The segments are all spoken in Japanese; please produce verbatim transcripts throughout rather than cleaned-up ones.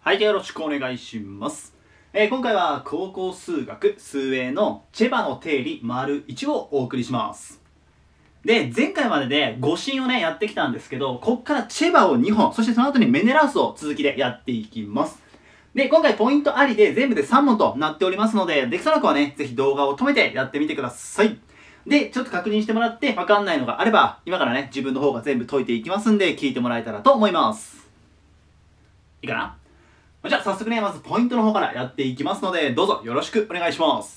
はい、よろしくお願いします。えー、今回は高校数学数 エー のチェバの定理 いち をお送りします。で、前回までで誤進をね、やってきたんですけど、こっからチェバをにほん、そしてその後にメネラウスを続きでやっていきます。で、今回ポイントありで全部でさんもんとなっておりますので、できそうな子はね、ぜひ動画を止めてやってみてください。で、ちょっと確認してもらってわかんないのがあれば、今からね、自分の方が全部解いていきますんで、聞いてもらえたらと思います。いいかな？じゃあ早速ね、まずポイントの方からやっていきますので、どうぞよろしくお願いします。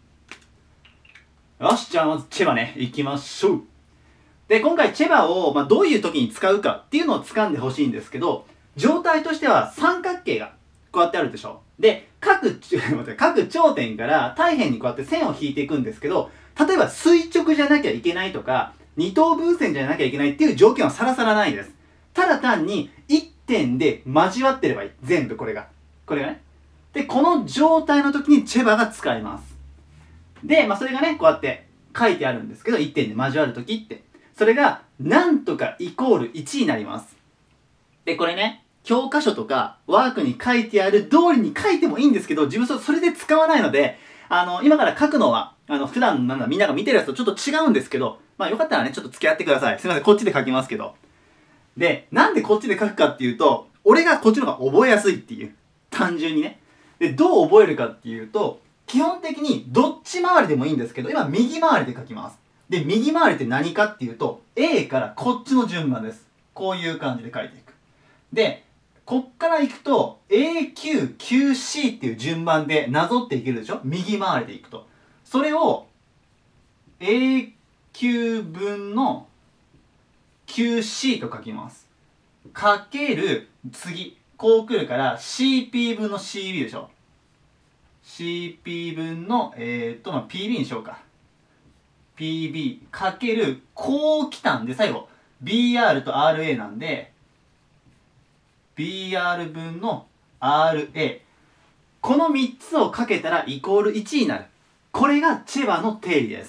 よし、じゃあまずチェバね、いきましょう。で、今回チェバを、まあ、どういう時に使うかっていうのを掴んでほしいんですけど、状態としては三角形がこうやってあるでしょ。で、各、各頂点から対辺にこうやって線を引いていくんですけど、例えば垂直じゃなきゃいけないとか、二等分線じゃなきゃいけないっていう条件はさらさらないです。ただ単に一点で交わってればいい。全部これが。これがね。で、この状態の時にチェバが使えます。で、まあそれがね、こうやって書いてあるんですけど、一点で交わる時って。それが、なんとかイコールいちになります。で、これね、教科書とかワークに書いてある通りに書いてもいいんですけど、自分それで使わないので、あの、今から書くのは、あの、普段なんだ、みんなが見てるやつとちょっと違うんですけど、まあよかったらね、ちょっと付き合ってください。すいません、こっちで書きますけど。で、なんでこっちで書くかっていうと、俺がこっちの方が覚えやすいっていう。単純にね。で、どう覚えるかっていうと、基本的にどっち回りでもいいんですけど、今右回りで書きます。で、右回りって何かっていうと、A からこっちの順番です。こういう感じで書いていく。で、こっから行くと、エーキュー、キューシー っていう順番でなぞっていけるでしょ？右回りでいくと。それを、エーキュー 分の キューシー と書きます。かける、次。こう来るから シーピー 分の シービー でしょ。シーピー 分の、えーっと、まあ、ピービー にしようか。ピービー かける、こう来たんで、最後、ビーアール と アールエー なんで、ビーアール 分の アールエー。このみっつをかけたらイコールいちになる。これがチェバの定理です。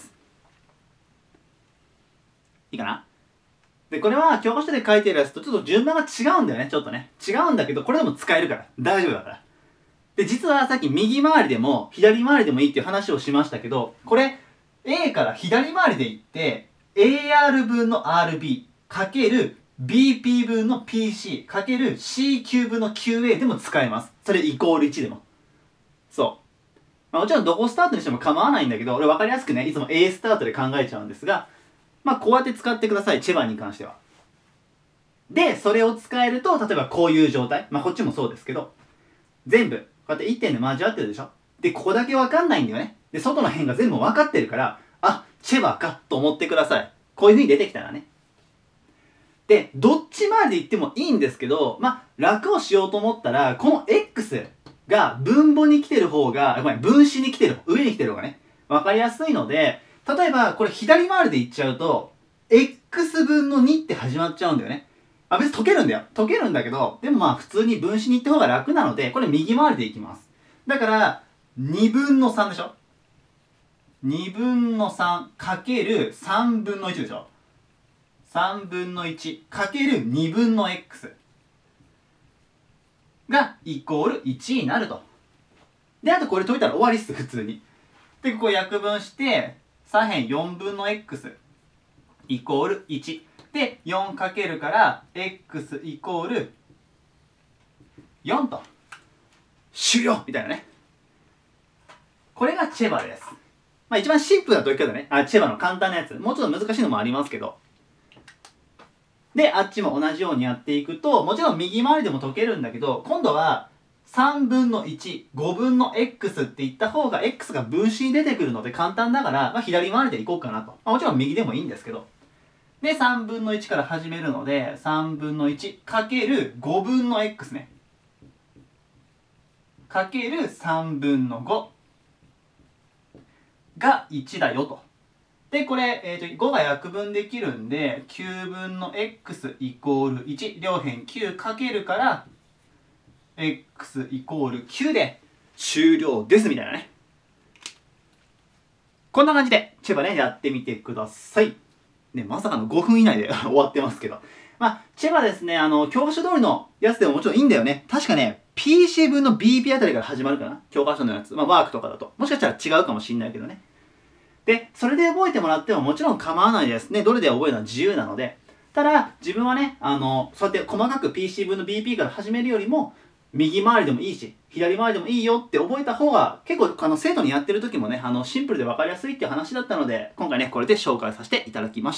いいかな？で、これは教科書で書いてるやつとちょっと順番が違うんだよね、ちょっとね。違うんだけど、これでも使えるから。大丈夫だから。で、実はさっき右回りでも左回りでもいいっていう話をしましたけど、これ A から左回りでいって、エーアール 分の アールビー かける ビーピー 分の ピーシー かける シーキュー 分の キューエー でも使えます。それイコールいちでも。そう。まあ、もちろんどこスタートにしても構わないんだけど、俺分かりやすくね、いつも A スタートで考えちゃうんですが、まあこうやって使ってください、チェバに関しては。で、それを使えると、例えばこういう状態。まあこっちもそうですけど、全部、こうやっていってんで交わってるでしょ。で、ここだけ分かんないんだよね。で、外の辺が全部分かってるから、あ、チェバかと思ってください。こういう風に出てきたらね。で、どっち回りで言ってもいいんですけど、まあ、楽をしようと思ったら、この X が分母に来てる方が、ごめん、分子に来てる、上に来てる方がね、分かりやすいので、例えば、これ左回りでいっちゃうと、X 分のにって始まっちゃうんだよね。あ、別に解けるんだよ。解けるんだけど、でもまあ普通に分子に行った方が楽なので、これ右回りでいきます。だから、にぶんのさんでしょ？ に 分のさんかけるさんぶんのいちでしょ？ さん 分のいちかけるにぶんの X がイコールいちになると。で、あとこれ解いたら終わりっす、普通に。で、ここ約分して、左辺よんぶんの X イコールいち。で、よんかけるから、x イコールよんと。終了みたいなね。これがチェバです。まあ一番シンプルな解き方ね。あ、チェバの簡単なやつ。もうちょっと難しいのもありますけど。で、あっちも同じようにやっていくと、もちろん右回りでも解けるんだけど、今度はさんぶんのいち、ごぶんの X って言った方が X が分子に出てくるので簡単だから、まあ左回りでいこうかなと。まあ、もちろん右でもいいんですけど。で、さんぶんのいちから始めるので、さんぶんのいちかけるごぶんの X ね。かけるさんぶんのごがいちだよと。で、これ、えー、とごが約分できるんで、きゅうぶんの X イコールいち。両辺きゅうかけるから、X イコールきゅうで終了ですみたいなね。こんな感じで、チェバね、やってみてください。ね、まさかのごふん以内で終わってますけど。 まあ、チェバですね、あの、教科書通りのやつでももちろんいいんだよね。確かね、ピーシー 分の ビーピー あたりから始まるかな、教科書のやつ。まあ、ワークとかだと。もしかしたら違うかもしんないけどね。で、それで覚えてもらってももちろん構わないですね。どれで覚えるのは自由なので。ただ、自分はね、あの、そうやって細かく ピーシー 分の ビーピー から始めるよりも、右回りでもいいし、左回りでもいいよって覚えた方が、結構、あの、生徒にやってる時もね、あの、シンプルで分かりやすいっていう話だったので、今回ね、これで紹介させていただきました。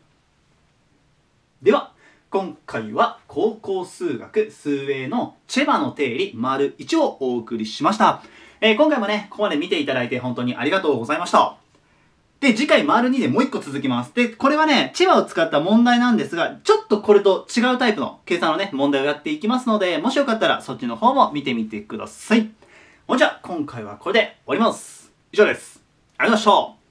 では、今回は高校数学数 エー のチェバの定理 ① をお送りしました。えー、今回もね、ここまで見ていただいて本当にありがとうございました。で、次回 ② でもう一個続きます。で、これはね、チェバを使った問題なんですが、ちょっとこれと違うタイプの計算のね、問題をやっていきますので、もしよかったらそっちの方も見てみてください。ほんじゃ、今回はこれで終わります。以上です。ありがとうございました。